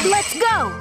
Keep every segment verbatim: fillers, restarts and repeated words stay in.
Let's go!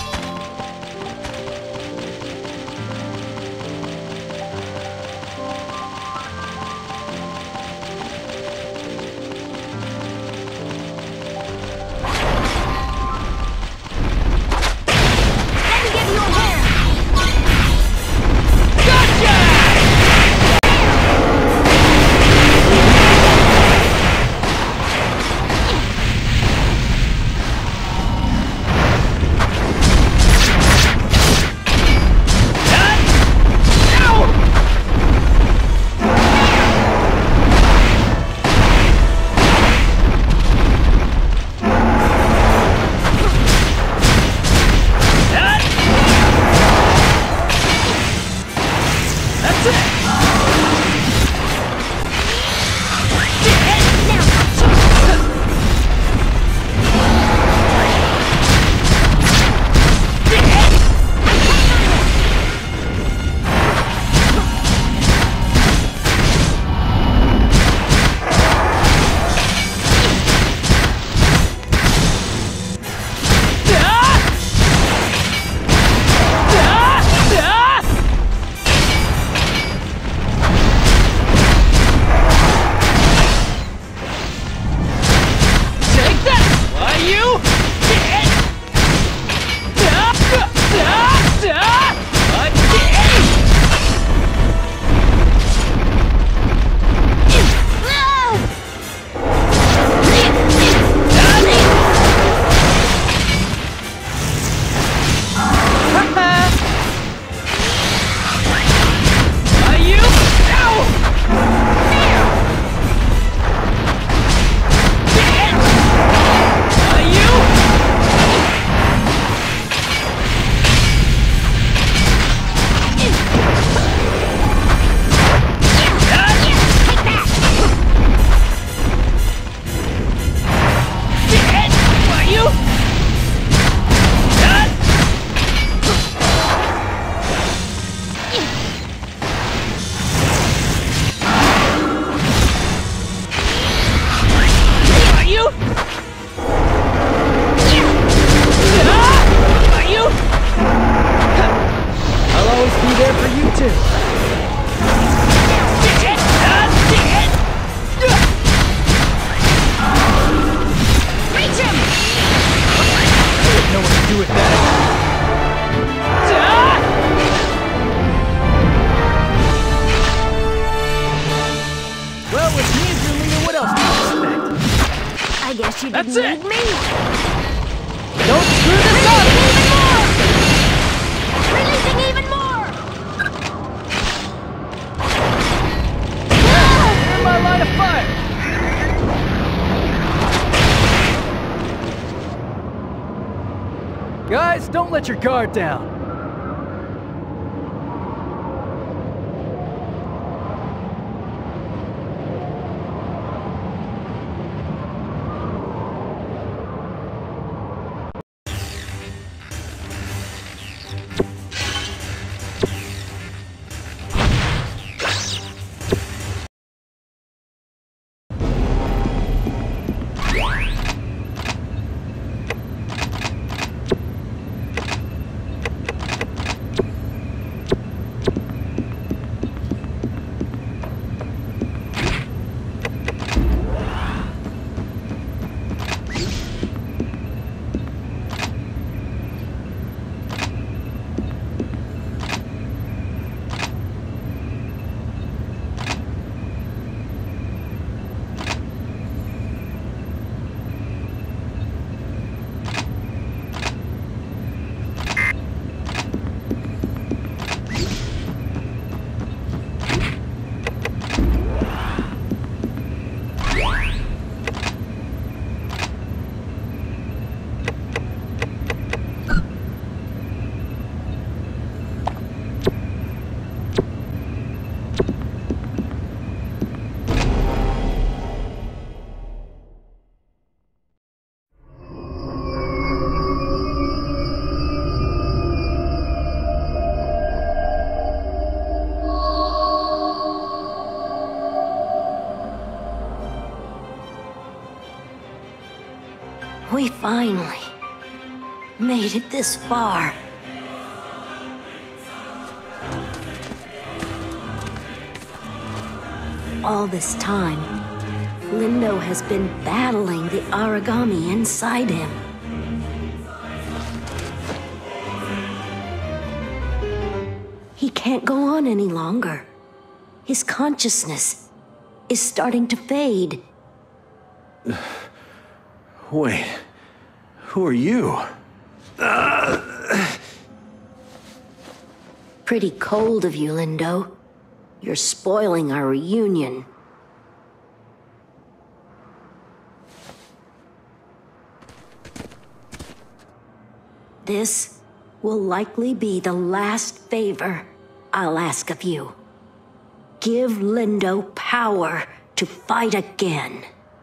You didn't That's it. need me. Don't screw this up! Releasing even more! In my line of fire! Guys, don't let your guard down. We finally... made it this far. All this time, Lindo has been battling the Aragami inside him. He can't go on any longer. His consciousness is starting to fade. Wait, who are you? Uh... Pretty cold of you, Lindo. You're spoiling our reunion. This will likely be the last favor I'll ask of you. Give Lindo power to fight again.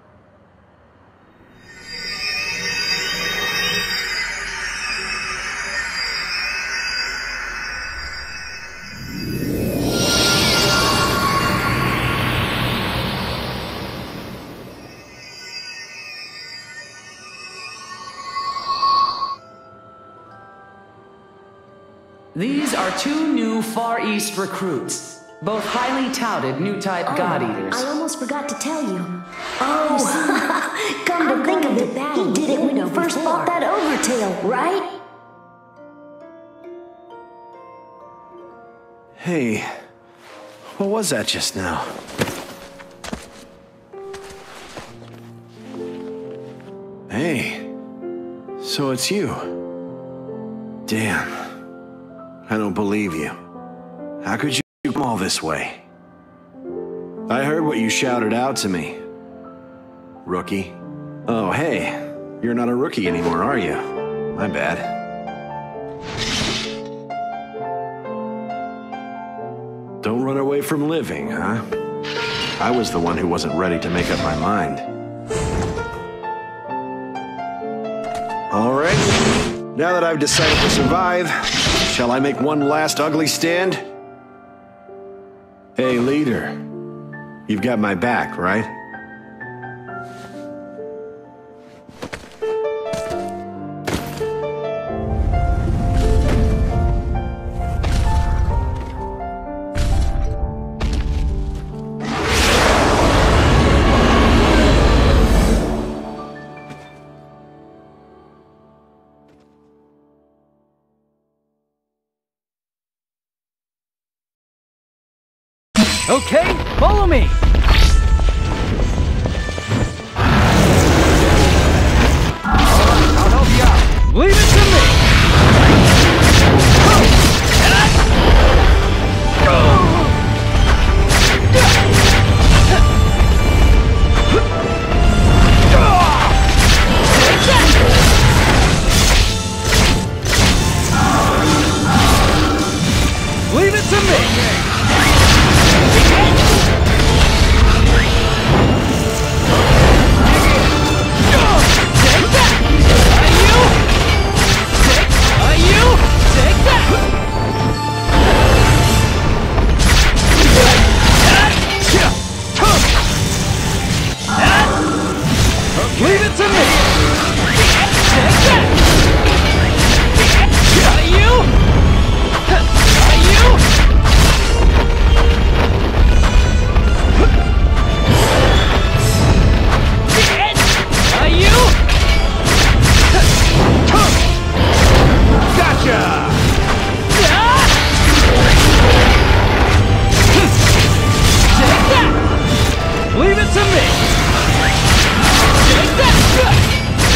These are two new Far East recruits, both highly touted new-type oh, God Eaters. I almost forgot to tell you. Oh, come to think of it, he did it when he first fought that Overtail, right? Hey, what was that just now? Hey, so it's you. Damn. I don't believe you. How could you come all this way? I heard what you shouted out to me. Rookie. Oh, hey. You're not a rookie anymore, are you? My bad. Don't run away from living, huh? I was the one who wasn't ready to make up my mind. All right. Now that I've decided to survive, shall I make one last ugly stand? Hey, leader. You've got my back, right? Okay, follow me! I'll help you out. Leave it to me! Leave it to me! Leave it to me! Take that!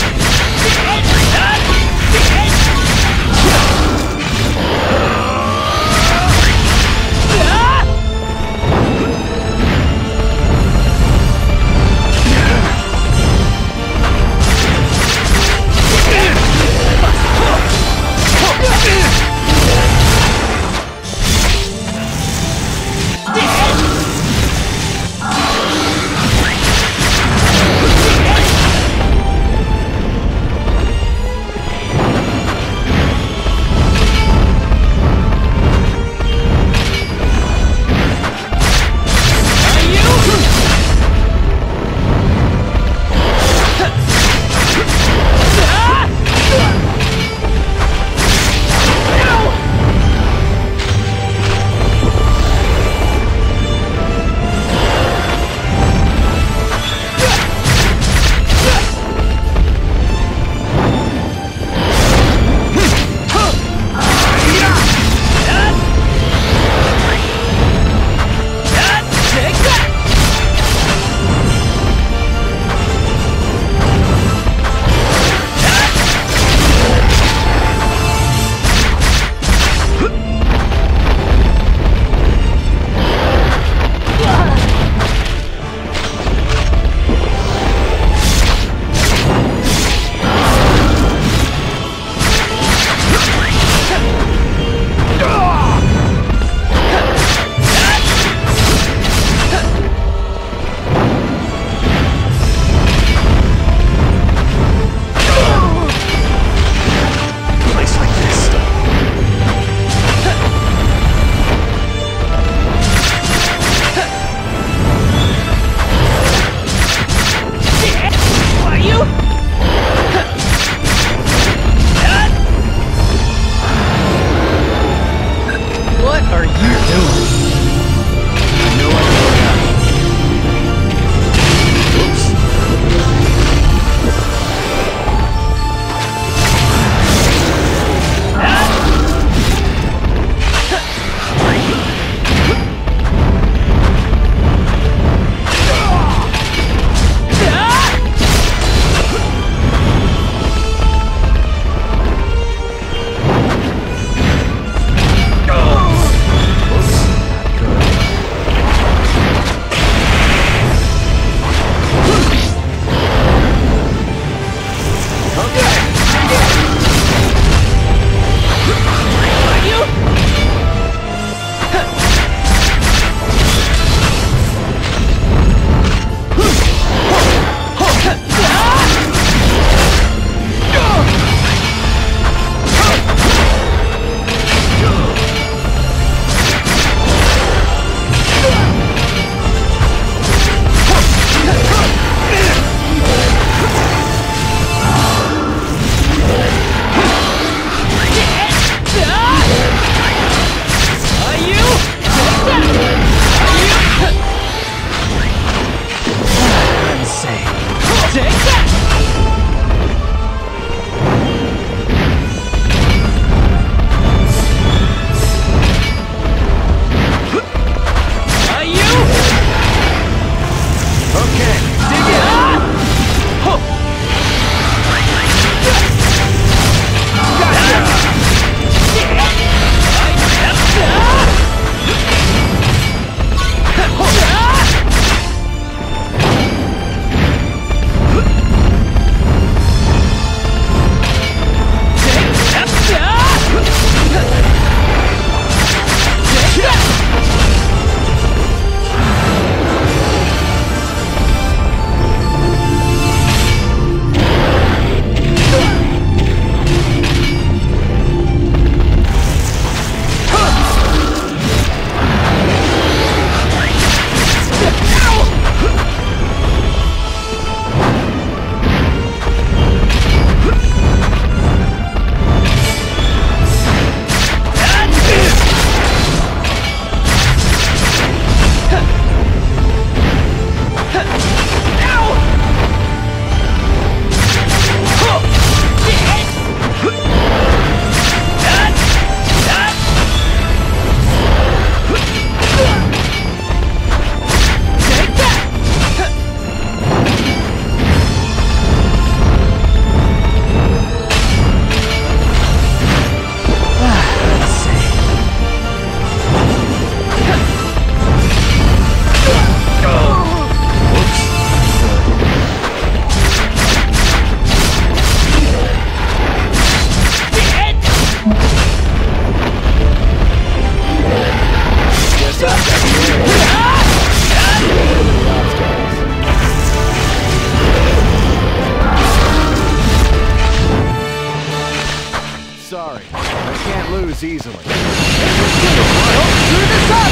as easily. Don't screw this up!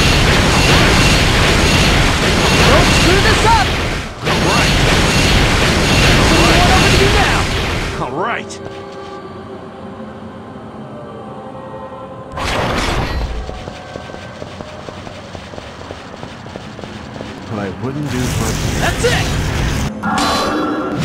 Don't screw this up! All right. What over to you now? All right. What I wouldn't do for... That's it!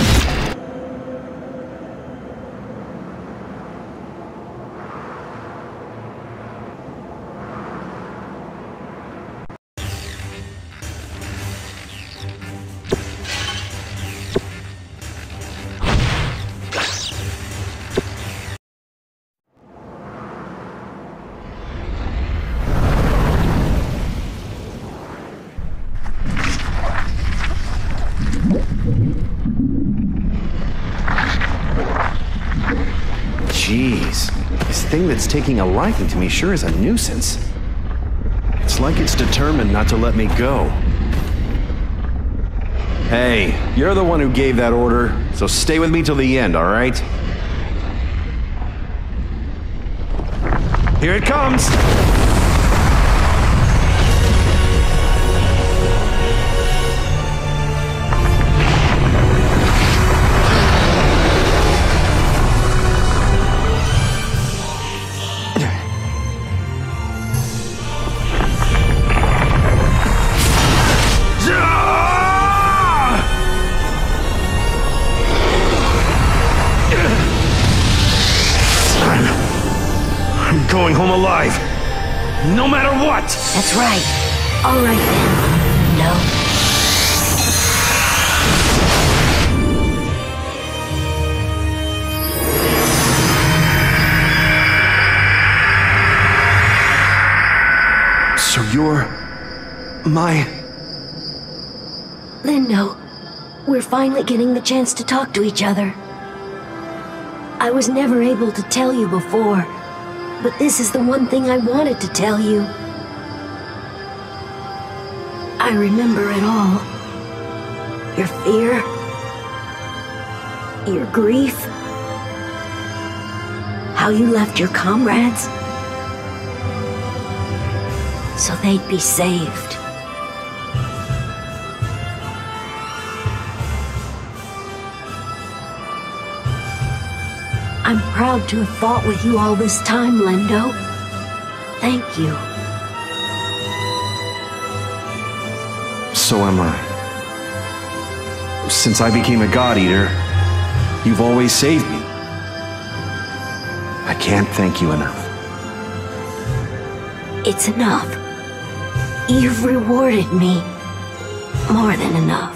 Jeez, this thing that's taking a liking to me sure is a nuisance. It's like it's determined not to let me go. Hey, you're the one who gave that order, so stay with me till the end, all right? Here it comes! Going home alive, no matter what! That's right. All right then. No. So you're... my... Lindo, we're finally getting the chance to talk to each other. I was never able to tell you before, but this is the one thing I wanted to tell you. I remember it all. Your fear, your grief, how you left your comrades so they'd be saved. I'm proud to have fought with you all this time, Lindo. Thank you. So am I. Since I became a God Eater, you've always saved me. I can't thank you enough. It's enough. You've rewarded me more than enough.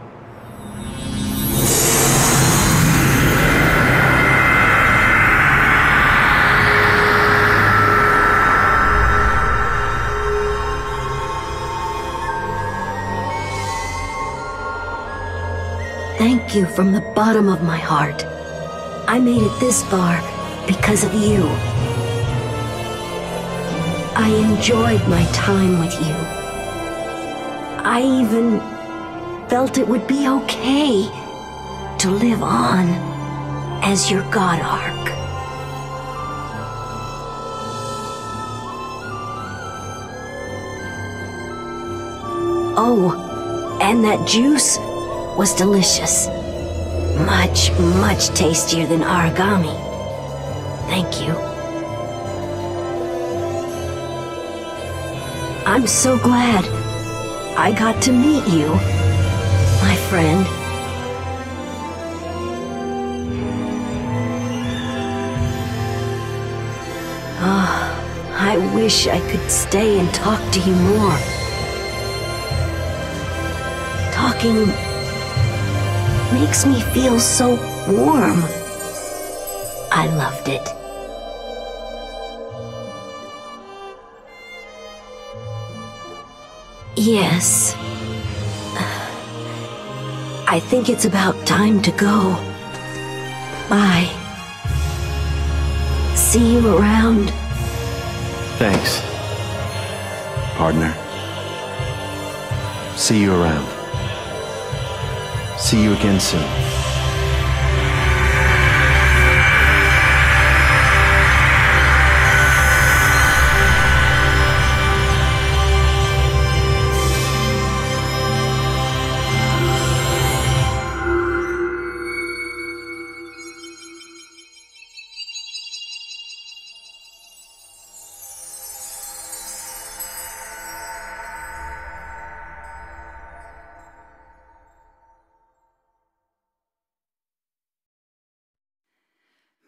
Thank you from the bottom of my heart. I made it this far because of you. I enjoyed my time with you. I even felt it would be okay to live on as your God Ark. Oh, and that juice was delicious. Much, much tastier than origami. Thank you. I'm so glad I got to meet you, my friend. Oh, I wish I could stay and talk to you more. Talking makes me feel so warm. I loved it. Yes. I think it's about time to go. Bye. See you around. Thanks, partner. See you around. See you again soon.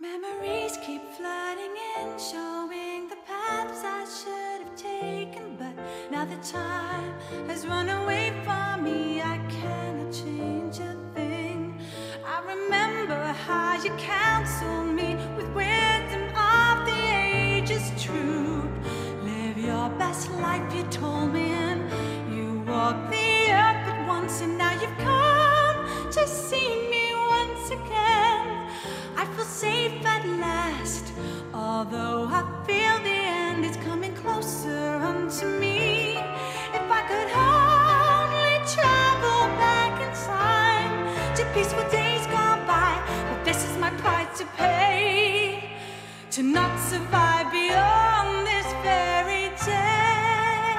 Memories keep flooding in, showing the paths I should have taken. But now the time has run away from me, I cannot change a thing. I remember how you counseled me with wisdom of the ages true. Live your best life, you told me, and you walked the earth but once, and now you've come to see me once again. I feel safe at last, although I feel the end is coming closer unto me. If I could only travel back in time to peaceful days gone by, but this is my price to pay, to not survive beyond this very day.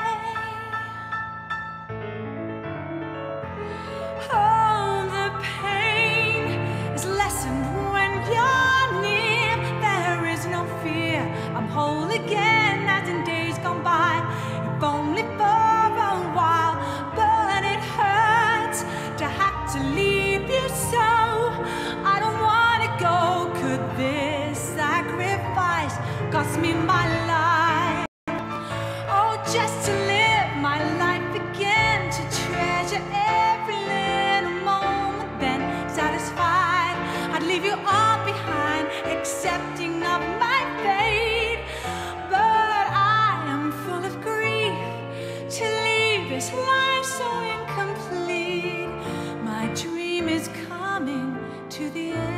Oh, the pain is lessened when you're near. There is no fear, I'm whole again as in days gone by. If only for a while, but it hurts to have to leave you so. I don't wanna go, could this sacrifice cost me my life? Oh, just to live my life again, to treasure every little moment, then satisfied I'd leave you all behind, accepting of my fate. But I am full of grief to leave this life so incomplete. My dream is coming to the end.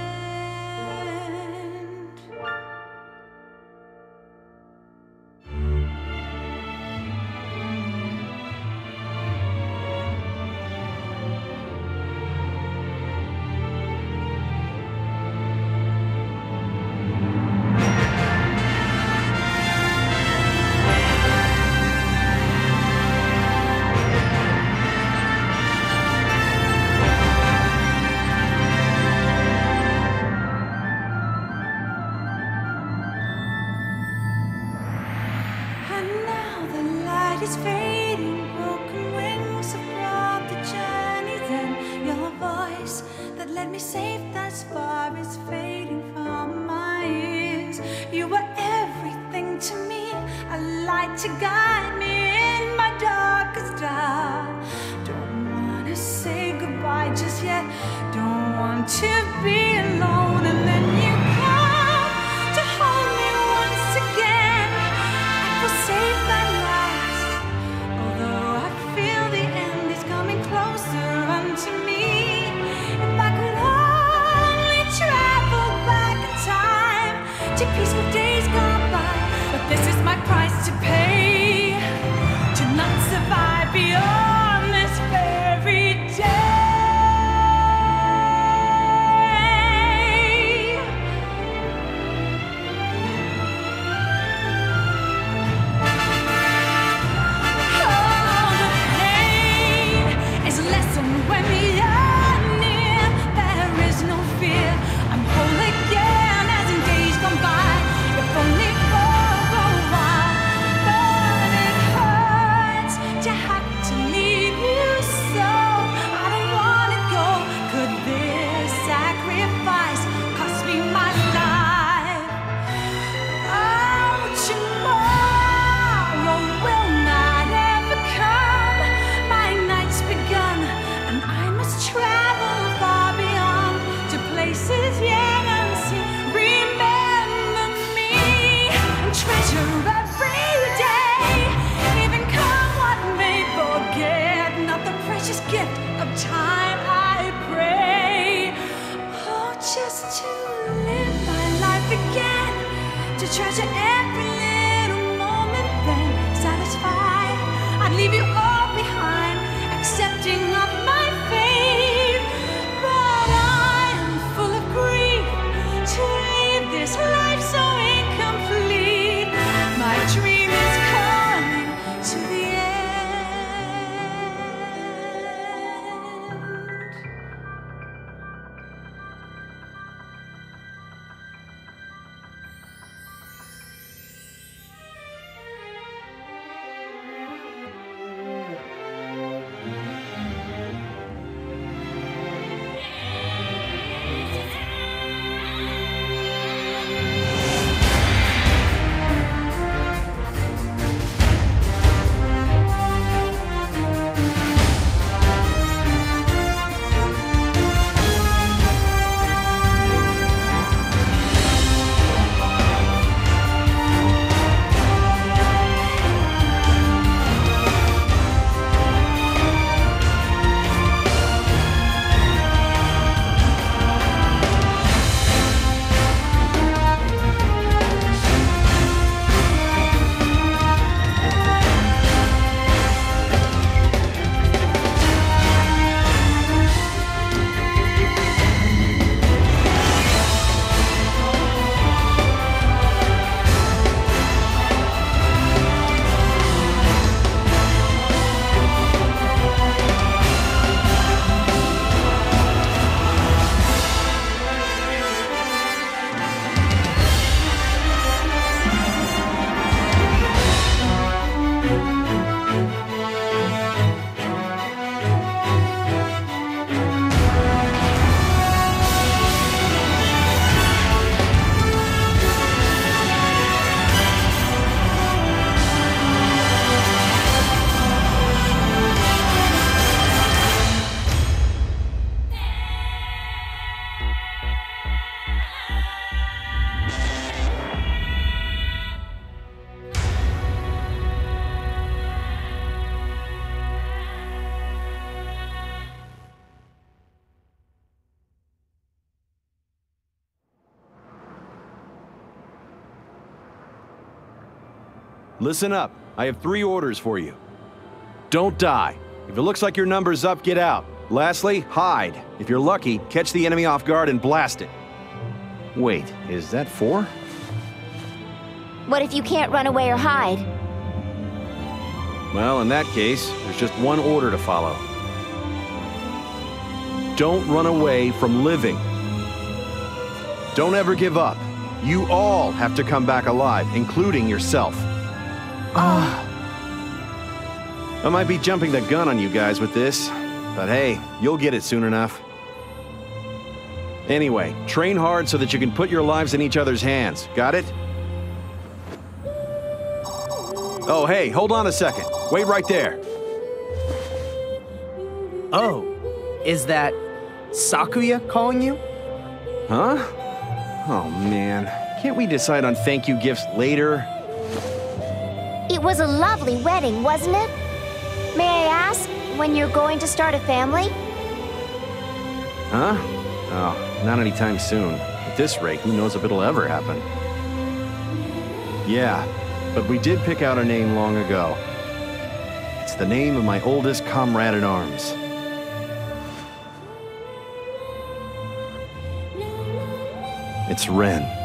And now the light is fading, broken wings have brought the journey's end. Your voice that led me safe thus far is fading from my ears. You were everything to me, a light to guide me in my darkest hour. Don't wanna say goodbye just yet, don't want to be alone. And then you come to hold me once again. I feel safe at last, although I feel the end is coming closer unto me. If I could only travel back in time to peaceful days gone by, but this is my price to pay, to not survive beyond this very day. Oh, the pain is lessened when we are near. There is no fear, I'm whole again as in days gone by. If only for a while, but it hurts to have to leave you so. I don't wanna go, could this sacrifice cost me my life? Oh, tomorrow will not ever come. My night's begun, and I must travel far beyond to places yet unseen. Remember me and treasure every day, even come what may. Forget not the precious gift of time, I pray. Oh, just to live my life again, to treasure every little moment, then satisfied I'd leave you all behind, accepting of my fate. But I am full of grief to leave this life so incomplete. My dream is coming to the end. Listen up. I have three orders for you. Don't die. If it looks like your number's up, get out. Lastly, hide. If you're lucky, catch the enemy off guard and blast it. Wait, is that four? What if you can't run away or hide? Well, in that case, there's just one order to follow. Don't run away from living. Don't ever give up. You all have to come back alive, including yourself. Oh. I might be jumping the gun on you guys with this, but hey, you'll get it soon enough. Anyway, train hard so that you can put your lives in each other's hands. Got it? Oh, hey, hold on a second. Wait right there. Oh, is that Sakuya calling you? Huh? Oh, man. Can't we decide on thank you gifts later? It was a lovely wedding, wasn't it? May I ask when you're going to start a family? Huh? Oh, not anytime soon. At this rate, who knows if it'll ever happen. Yeah, but we did pick out a name long ago. It's the name of my oldest comrade in arms. It's Ren.